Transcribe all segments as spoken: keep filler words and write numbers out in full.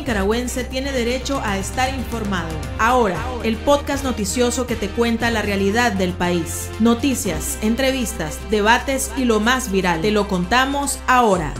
nicaragüense tiene derecho a estar informado. Ahora, el podcast noticioso que te cuenta la realidad del país. Noticias, entrevistas, debates y lo más viral. Te lo contamos ahora.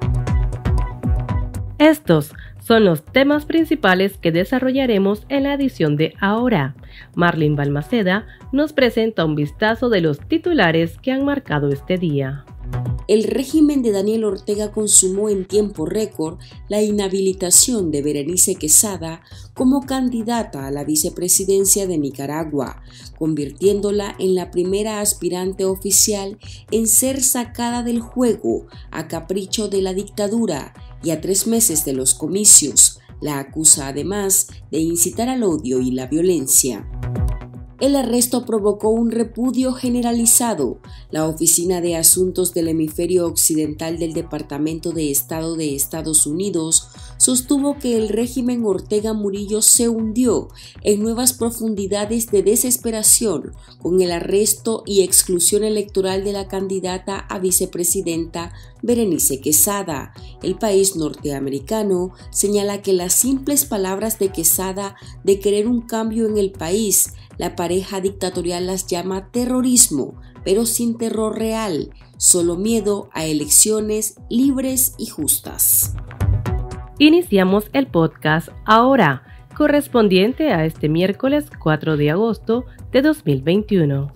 Estos son los temas principales que desarrollaremos en la edición de Ahora. Marlene Balmaceda nos presenta un vistazo de los titulares que han marcado este día. El régimen de Daniel Ortega consumó en tiempo récord la inhabilitación de Berenice Quesada como candidata a la vicepresidencia de Nicaragua, convirtiéndola en la primera aspirante oficial en ser sacada del juego a capricho de la dictadura y a tres meses de los comicios. La acusa además de incitar al odio y la violencia. El arresto provocó un repudio generalizado. La Oficina de Asuntos del Hemisferio Occidental del Departamento de Estado de Estados Unidos sostuvo que el régimen Ortega Murillo se hundió en nuevas profundidades de desesperación con el arresto y exclusión electoral de la candidata a vicepresidenta Berenice Quesada. El país norteamericano señala que las simples palabras de Quesada de querer un cambio en el país, la pareja dictatorial las llama terrorismo, pero sin terror real, solo miedo a elecciones libres y justas. Iniciamos el podcast Ahora, correspondiente a este miércoles cuatro de agosto de dos mil veintiuno.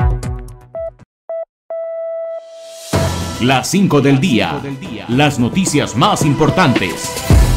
Las cinco del día, las noticias más importantes.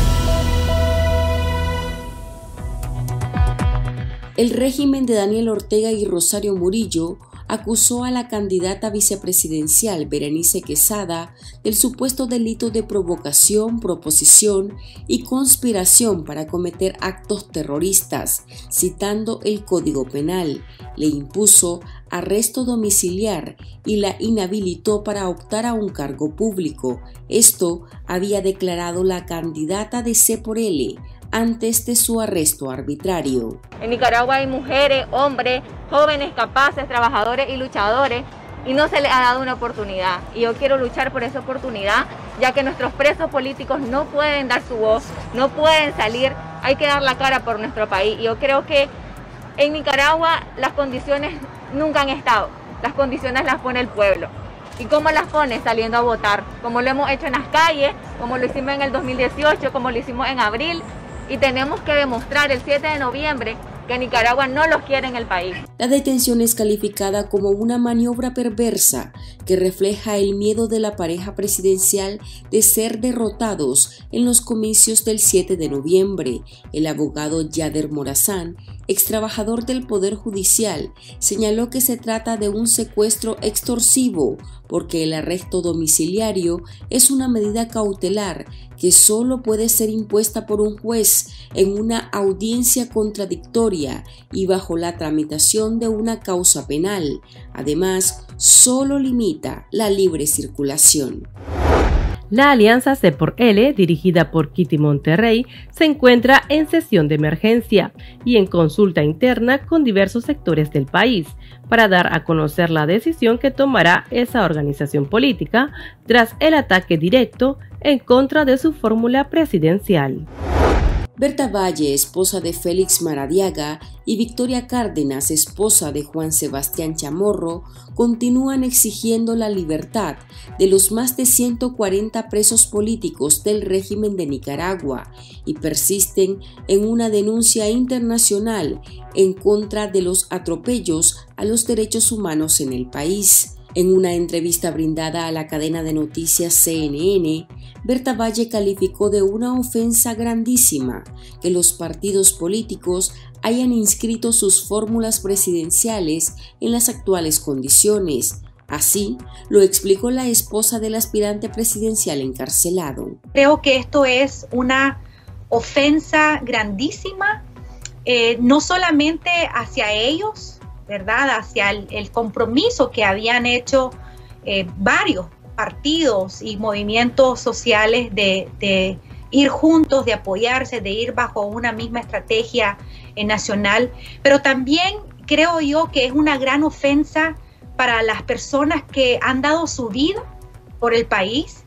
El régimen de Daniel Ortega y Rosario Murillo acusó a la candidata vicepresidencial Berenice Quesada del supuesto delito de provocación, proposición y conspiración para cometer actos terroristas, citando el Código Penal. Le impuso arresto domiciliar y la inhabilitó para optar a un cargo público. Esto había declarado la candidata de C por L antes de su arresto arbitrario. En Nicaragua hay mujeres, hombres, jóvenes, capaces, trabajadores y luchadores, y no se les ha dado una oportunidad. Y yo quiero luchar por esa oportunidad, ya que nuestros presos políticos no pueden dar su voz, no pueden salir, hay que dar la cara por nuestro país. Y yo creo que en Nicaragua las condiciones nunca han estado, las condiciones las pone el pueblo. ¿Y cómo las pone? Saliendo a votar, como lo hemos hecho en las calles, como lo hicimos en el dos mil dieciocho, como lo hicimos en abril. Y tenemos que demostrar el siete de noviembre que Nicaragua no los quiere en el país. La detención es calificada como una maniobra perversa que refleja el miedo de la pareja presidencial de ser derrotados en los comicios del siete de noviembre. El abogado Yader Morazán, ex trabajador del Poder Judicial, señaló que se trata de un secuestro extorsivo porque el arresto domiciliario es una medida cautelar que solo puede ser impuesta por un juez en una audiencia contradictoria y bajo la tramitación de una causa penal. Además, solo limita la libre circulación. La alianza C por L, dirigida por Kitty Monterrey, se encuentra en sesión de emergencia y en consulta interna con diversos sectores del país para dar a conocer la decisión que tomará esa organización política tras el ataque directo en contra de su fórmula presidencial. Berta Valle, esposa de Félix Maradiaga, y Victoria Cárdenas, esposa de Juan Sebastián Chamorro, continúan exigiendo la libertad de los más de ciento cuarenta presos políticos del régimen de Nicaragua y persisten en una denuncia internacional en contra de los atropellos a los derechos humanos en el país. En una entrevista brindada a la cadena de noticias C N N, Berta Valle calificó de una ofensa grandísima que los partidos políticos hayan inscrito sus fórmulas presidenciales en las actuales condiciones. Así lo explicó la esposa del aspirante presidencial encarcelado. Creo que esto es una ofensa grandísima, eh, no solamente hacia ellos, ¿verdad? Hacia el, el compromiso que habían hecho eh, varios partidos y movimientos sociales de, de ir juntos, de apoyarse, de ir bajo una misma estrategia eh, nacional, pero también creo yo que es una gran ofensa para las personas que han dado su vida por el país,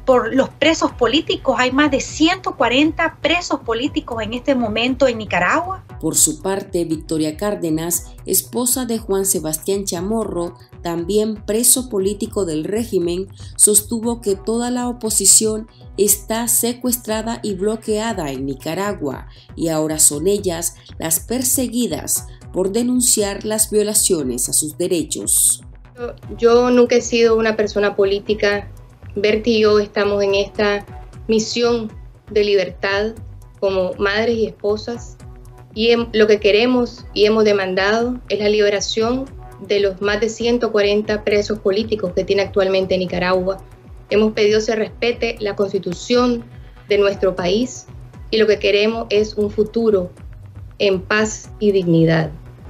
por los presos políticos. Hay más de ciento cuarenta presos políticos en este momento en Nicaragua. Por su parte, Victoria Cárdenas, esposa de Juan Sebastián Chamorro, también preso político del régimen, sostuvo que toda la oposición está secuestrada y bloqueada en Nicaragua y ahora son ellas las perseguidas por denunciar las violaciones a sus derechos. Yo nunca he sido una persona política. Berti y yo estamos en esta misión de libertad como madres y esposas, y lo que queremos y hemos demandado es la liberación de los más de ciento cuarenta presos políticos que tiene actualmente Nicaragua. Hemos pedido se respete la Constitución de nuestro país y lo que queremos es un futuro en paz y dignidad.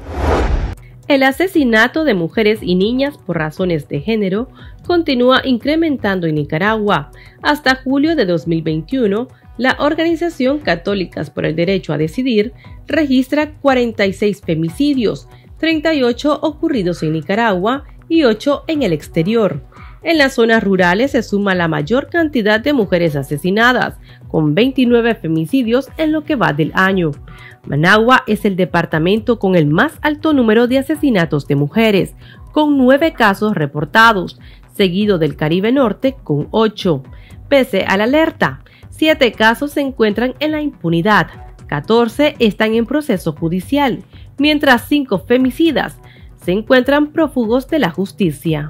El asesinato de mujeres y niñas por razones de género continúa incrementando en Nicaragua. Hasta julio de dos mil veintiuno, la Organización Católicas por el Derecho a Decidir registra cuarenta y seis femicidios, treinta y ocho ocurridos en Nicaragua y ocho en el exterior. En las zonas rurales se suma la mayor cantidad de mujeres asesinadas, con veintinueve femicidios en lo que va del año. Managua es el departamento con el más alto número de asesinatos de mujeres, con nueve casos reportados, seguido del Caribe Norte con ocho. Pese a la alerta, siete casos se encuentran en la impunidad, catorce están en proceso judicial, mientras cinco femicidas se encuentran prófugos de la justicia.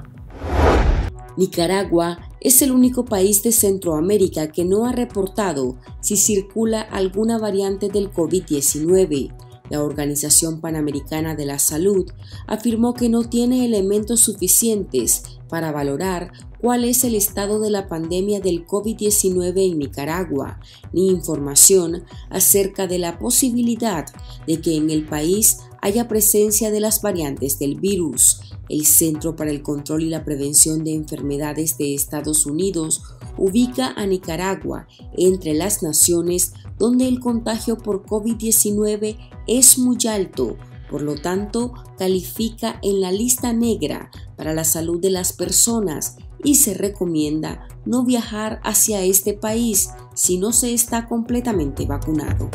Nicaragua es el único país de Centroamérica que no ha reportado si circula alguna variante del COVID diecinueve. La Organización Panamericana de la Salud afirmó que no tiene elementos suficientes para valorar cuál es el estado de la pandemia del COVID diecinueve en Nicaragua, ni información acerca de la posibilidad de que en el país haya presencia de las variantes del virus. El Centro para el Control y la Prevención de Enfermedades de Estados Unidos ubica a Nicaragua entre las naciones donde el contagio por COVID diecinueve es muy alto, por lo tanto califica en la lista negra para la salud de las personas y se recomienda no viajar hacia este país si no se está completamente vacunado.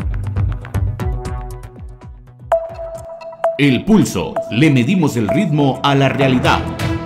El Pulso. Le medimos el ritmo a la realidad.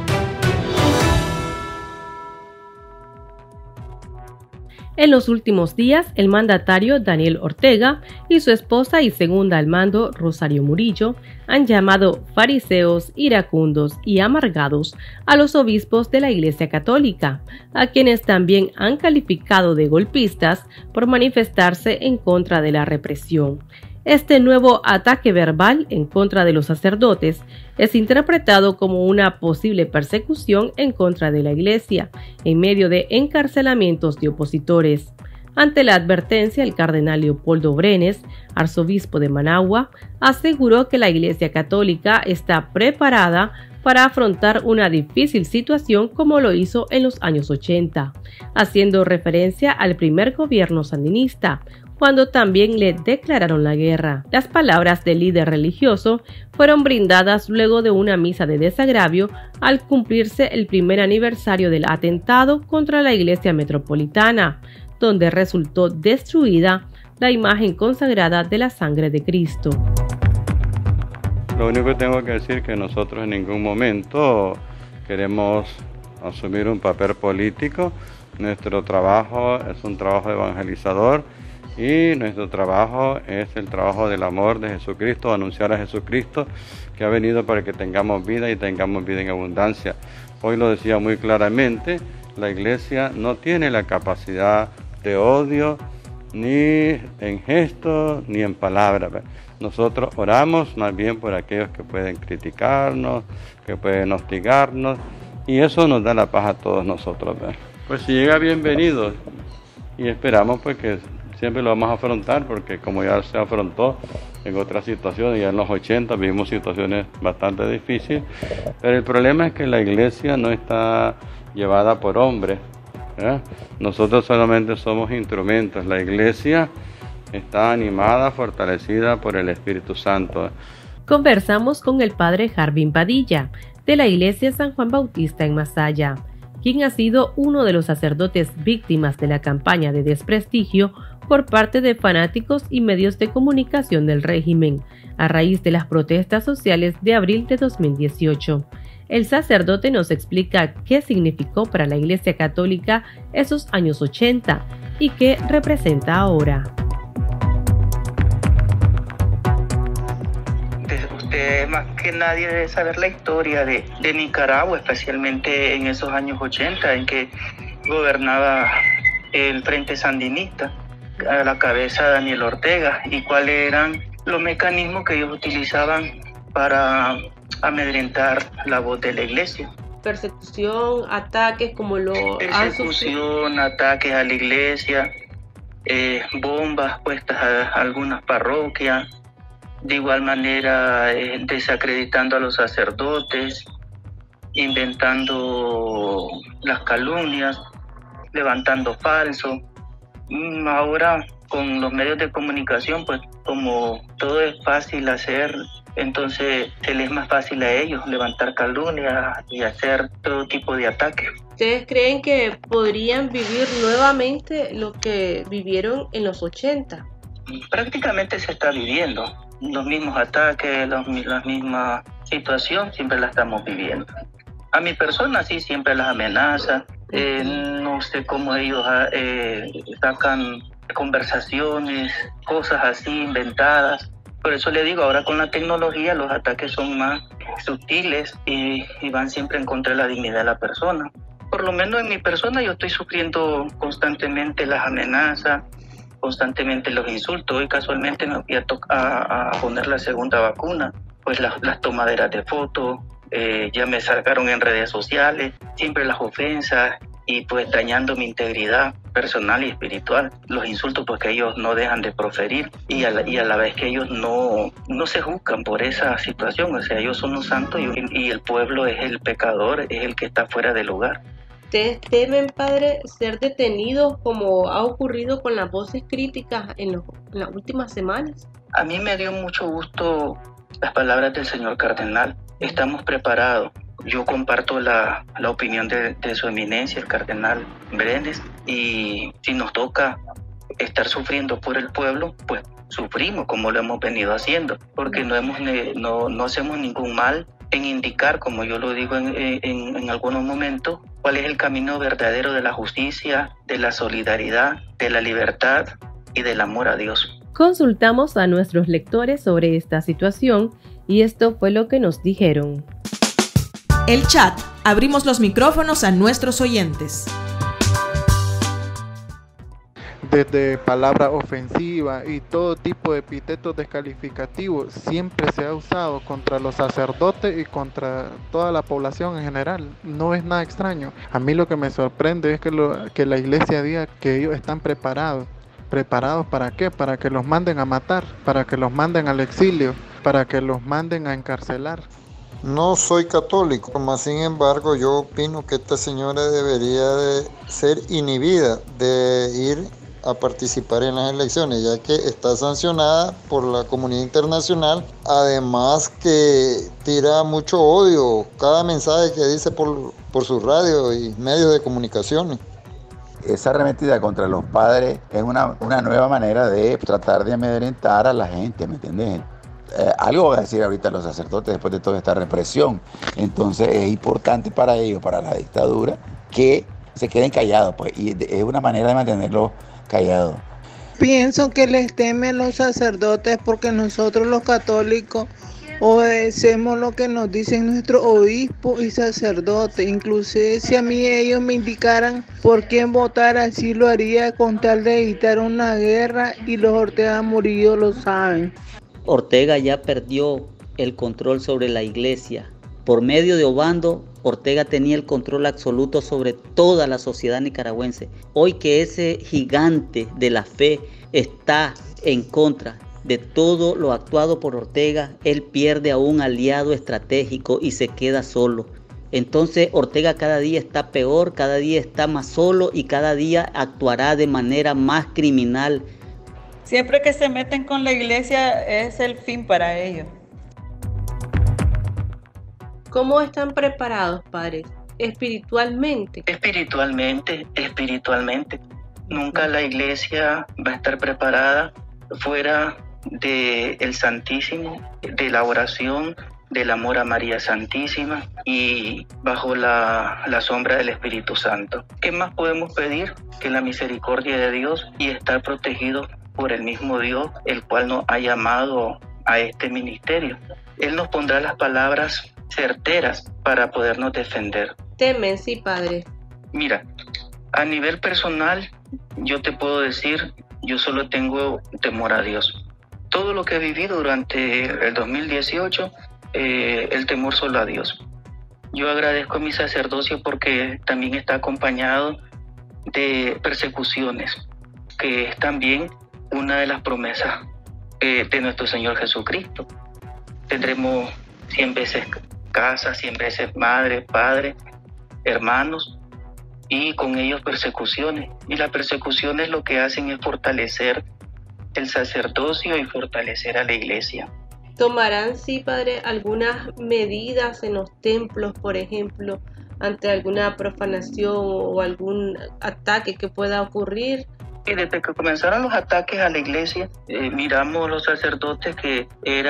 En los últimos días, el mandatario Daniel Ortega y su esposa y segunda al mando, Rosario Murillo, han llamado fariseos, iracundos y amargados a los obispos de la Iglesia Católica, a quienes también han calificado de golpistas por manifestarse en contra de la represión. Este nuevo ataque verbal en contra de los sacerdotes es interpretado como una posible persecución en contra de la Iglesia, en medio de encarcelamientos de opositores. Ante la advertencia, el cardenal Leopoldo Brenes, arzobispo de Managua, aseguró que la Iglesia Católica está preparada para afrontar una difícil situación como lo hizo en los años ochenta, haciendo referencia al primer gobierno sandinista, cuando también le declararon la guerra. Las palabras del líder religioso fueron brindadas luego de una misa de desagravio al cumplirse el primer aniversario del atentado contra la iglesia metropolitana, donde resultó destruida la imagen consagrada de la sangre de Cristo. Lo único que tengo que decir es que nosotros en ningún momento queremos asumir un papel político. Nuestro trabajo es un trabajo evangelizador y nuestro trabajo es el trabajo del amor de Jesucristo, anunciar a Jesucristo que ha venido para que tengamos vida y tengamos vida en abundancia. Hoy lo decía muy claramente, la iglesia no tiene la capacidad de odio ni en gestos ni en palabras. Nosotros oramos más bien por aquellos que pueden criticarnos, que pueden hostigarnos, y eso nos da la paz a todos nosotros. Pues si llega, bienvenido, y esperamos pues que siempre lo vamos a afrontar, porque como ya se afrontó en otras situaciones, ya en los ochenta vivimos situaciones bastante difíciles, pero el problema es que la iglesia no está llevada por hombres, ¿eh? Nosotros solamente somos instrumentos. La iglesia está animada, fortalecida por el Espíritu Santo. Conversamos con el padre Jarvin Padilla, de la iglesia San Juan Bautista en Masaya, quien ha sido uno de los sacerdotes víctimas de la campaña de desprestigio por parte de fanáticos y medios de comunicación del régimen, a raíz de las protestas sociales de abril de dos mil dieciocho. El sacerdote nos explica qué significó para la Iglesia Católica esos años ochenta y qué representa ahora. Usted más que nadie debe saber la historia de, de Nicaragua, especialmente en esos años ochenta en que gobernaba el Frente Sandinista, a la cabeza de Daniel Ortega, y cuáles eran los mecanismos que ellos utilizaban para amedrentar la voz de la iglesia. Persecución, ataques como lo Persecución, ataques a la iglesia, eh, bombas puestas a, a algunas parroquias, de igual manera eh, desacreditando a los sacerdotes, inventando las calumnias, levantando falsos. Ahora con los medios de comunicación, pues como todo es fácil hacer, entonces se les es más fácil a ellos levantar calumnias y hacer todo tipo de ataques. ¿Ustedes creen que podrían vivir nuevamente lo que vivieron en los ochenta? Prácticamente se está viviendo. Los mismos ataques, los, la misma situación, siempre la estamos viviendo. A mi persona sí, siempre las amenaza. Eh, no sé cómo ellos eh, sacan conversaciones, cosas así inventadas. Por eso le digo, ahora con la tecnología los ataques son más sutiles y, y van siempre en contra de la dignidad de la persona. Por lo menos en mi persona yo estoy sufriendo constantemente las amenazas, constantemente los insultos. Hoy casualmente me voy a, to- a, a poner la segunda vacuna, pues las, las tomaderas de fotos, eh, ya me sacaron en redes sociales, siempre las ofensas y pues dañando mi integridad personal y espiritual. Los insultos pues que ellos no dejan de proferir y a la, y a la vez que ellos no, no se juzgan por esa situación, o sea, ellos son los santos y, y el pueblo es el pecador, es el que está fuera de lugar. ¿Ustedes temen, padre, ser detenidos como ha ocurrido con las voces críticas en, los, en las últimas semanas? A mí me dio mucho gusto las palabras del señor cardenal. Estamos preparados. Yo comparto la, la opinión de, de su eminencia, el cardenal Brenes, y si nos toca estar sufriendo por el pueblo, pues sufrimos como lo hemos venido haciendo, porque no, hemos, no, no hacemos ningún mal en indicar, como yo lo digo en, en, en algunos momentos, cuál es el camino verdadero de la justicia, de la solidaridad, de la libertad y del amor a Dios. Consultamos a nuestros lectores sobre esta situación y esto fue lo que nos dijeron. El chat. Abrimos los micrófonos a nuestros oyentes. Desde palabras ofensivas y todo tipo de epítetos descalificativos siempre se ha usado contra los sacerdotes y contra toda la población en general. No es nada extraño. A mí lo que me sorprende es que, lo, que la iglesia diga que ellos están preparados. ¿Preparados para qué? Para que los manden a matar, para que los manden al exilio, para que los manden a encarcelar. No soy católico, mas sin embargo yo opino que esta señora debería de ser inhibida de ir a participar en las elecciones, ya que está sancionada por la comunidad internacional, además que tira mucho odio cada mensaje que dice por, por su radio y medios de comunicaciones. Esa arremetida contra los padres es una, una nueva manera de tratar de amedrentar a la gente, ¿me entiendes? Eh, algo va a decir ahorita los sacerdotes después de toda esta represión. Entonces es importante para ellos, para la dictadura, que se queden callados, pues, y es una manera de mantenerlos callados. Pienso que les temen los sacerdotes porque nosotros los católicos obedecemos lo que nos dicen nuestros obispos y sacerdotes. Inclusive si a mí ellos me indicaran por quién votar, así lo haría con tal de evitar una guerra, y los Ortega Murillo lo saben. Ortega ya perdió el control sobre la iglesia. Por medio de Obando, Ortega tenía el control absoluto sobre toda la sociedad nicaragüense. Hoy que ese gigante de la fe está en contra de todo lo actuado por Ortega, él pierde a un aliado estratégico y se queda solo. Entonces Ortega cada día está peor, cada día está más solo y cada día actuará de manera más criminal. Siempre que se meten con la iglesia es el fin para ellos. ¿Cómo están preparados, padres, espiritualmente. Espiritualmente, espiritualmente. Nunca la iglesia va a estar preparada fuera del Santísimo, de la oración, del amor a María Santísima y bajo la, la sombra del Espíritu Santo. ¿Qué más podemos pedir que la misericordia de Dios y estar protegidos por el mismo Dios, el cual nos ha llamado a este ministerio? Él nos pondrá las palabras certeras para podernos defender. Temen, sí, Padre. Mira, a nivel personal, yo te puedo decir, yo solo tengo temor a Dios. Todo lo que he vivido durante el dos mil dieciocho, eh, el temor solo a Dios. Yo agradezco a mi sacerdocio porque también está acompañado de persecuciones, que es también una de las promesas eh, de nuestro Señor Jesucristo. Tendremos cien veces casa, cien veces madre, padre, hermanos, y con ellos persecuciones. Y las persecuciones lo que hacen es fortalecer el sacerdocio y fortalecer a la iglesia. ¿Tomarán, sí, Padre, algunas medidas en los templos, por ejemplo, ante alguna profanación o algún ataque que pueda ocurrir? Y desde que comenzaron los ataques a la iglesia, eh, miramos los sacerdotes que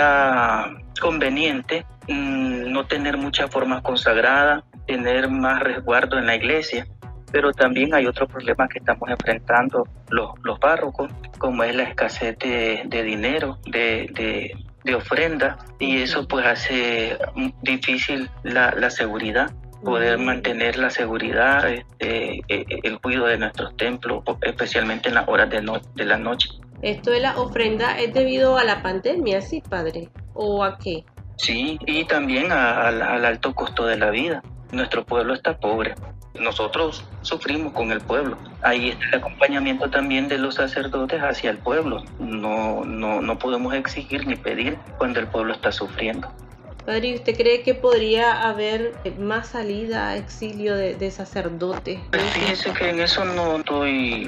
era conveniente mmm, no tener muchas formas consagradas, tener más resguardo en la iglesia. Pero también hay otro problema que estamos enfrentando los, los párrocos, como es la escasez de, de dinero, de, de, de ofrenda, y eso pues hace difícil la, la seguridad, poder mantener la seguridad, este, el cuidado de nuestros templos, especialmente en las horas de, no, de la noche. ¿Esto de la ofrenda es debido a la pandemia, sí, Padre? ¿O a qué? Sí, y también a, a, al alto costo de la vida. Nuestro pueblo está pobre. Nosotros sufrimos con el pueblo. Ahí está el acompañamiento también de los sacerdotes hacia el pueblo. No, no, no podemos exigir ni pedir cuando el pueblo está sufriendo. Padre, ¿usted cree que podría haber más salida, exilio de, de sacerdotes? Pues fíjese que en eso no estoy,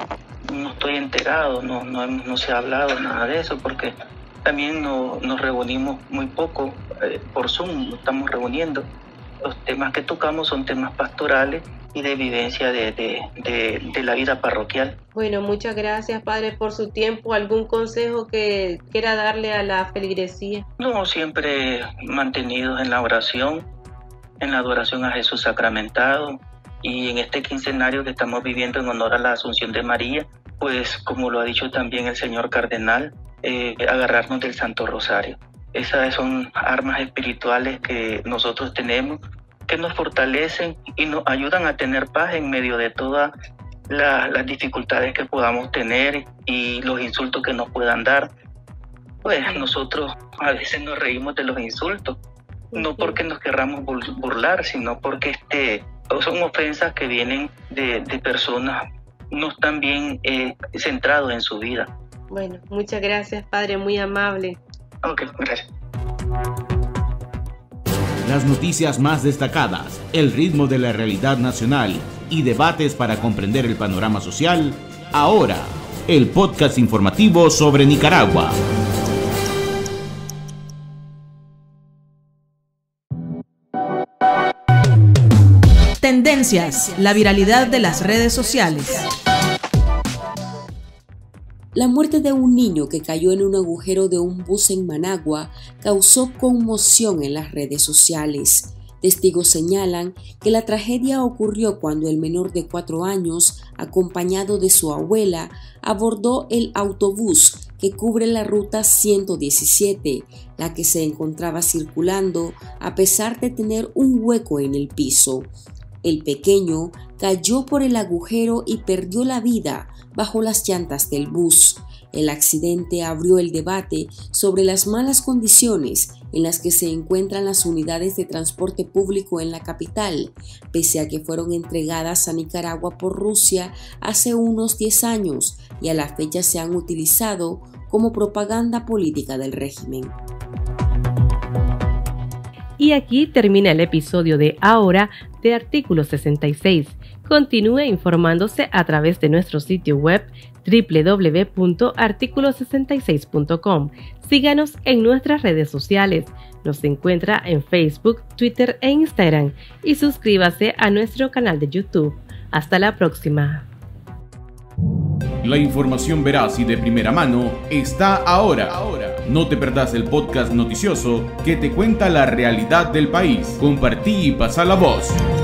no estoy enterado, no, no, no se ha hablado nada de eso, porque también no, nos reunimos muy poco, eh, por Zoom nos estamos reuniendo. Los temas que tocamos son temas pastorales y de vivencia de, de, de, de la vida parroquial. Bueno, muchas gracias, Padre, por su tiempo. ¿Algún consejo que quiera darle a la feligresía? No, siempre mantenidos en la oración, en la adoración a Jesús sacramentado, y en este quincenario que estamos viviendo en honor a la Asunción de María, pues como lo ha dicho también el señor cardenal, eh, agarrarnos del Santo Rosario. Esas son armas espirituales que nosotros tenemos, que nos fortalecen y nos ayudan a tener paz en medio de todas la, las dificultades que podamos tener y los insultos que nos puedan dar. Pues nosotros a veces nos reímos de los insultos, no porque nos querramos burlar, sino porque este, son ofensas que vienen de, de personas no están bien eh, centrados en su vida. Bueno, muchas gracias, Padre, muy amable. Ok, gracias. Las noticias más destacadas, el ritmo de la realidad nacional y debates para comprender el panorama social. Ahora, el podcast informativo sobre Nicaragua. Tendencias, la viralidad de las redes sociales. La muerte de un niño que cayó en un agujero de un bus en Managua causó conmoción en las redes sociales. Testigos señalan que la tragedia ocurrió cuando el menor de cuatro años, acompañado de su abuela, abordó el autobús que cubre la ruta ciento diecisiete, la que se encontraba circulando a pesar de tener un hueco en el piso. El pequeño cayó por el agujero y perdió la vida bajo las llantas del bus. El accidente abrió el debate sobre las malas condiciones en las que se encuentran las unidades de transporte público en la capital, pese a que fueron entregadas a Nicaragua por Rusia hace unos diez años y a la fecha se han utilizado como propaganda política del régimen. Y aquí termina el episodio de Ahora de Artículo sesenta y seis. Continúe informándose a través de nuestro sitio web doble u doble u doble u punto artículo sesenta y seis punto com. Síganos en nuestras redes sociales, Nos encuentra en Facebook, Twitter e Instagram y suscríbase a nuestro canal de YouTube. Hasta la próxima. La información veraz y de primera mano está ahora. No te perdás el podcast noticioso que te cuenta la realidad del país. Compartí y pasa la voz.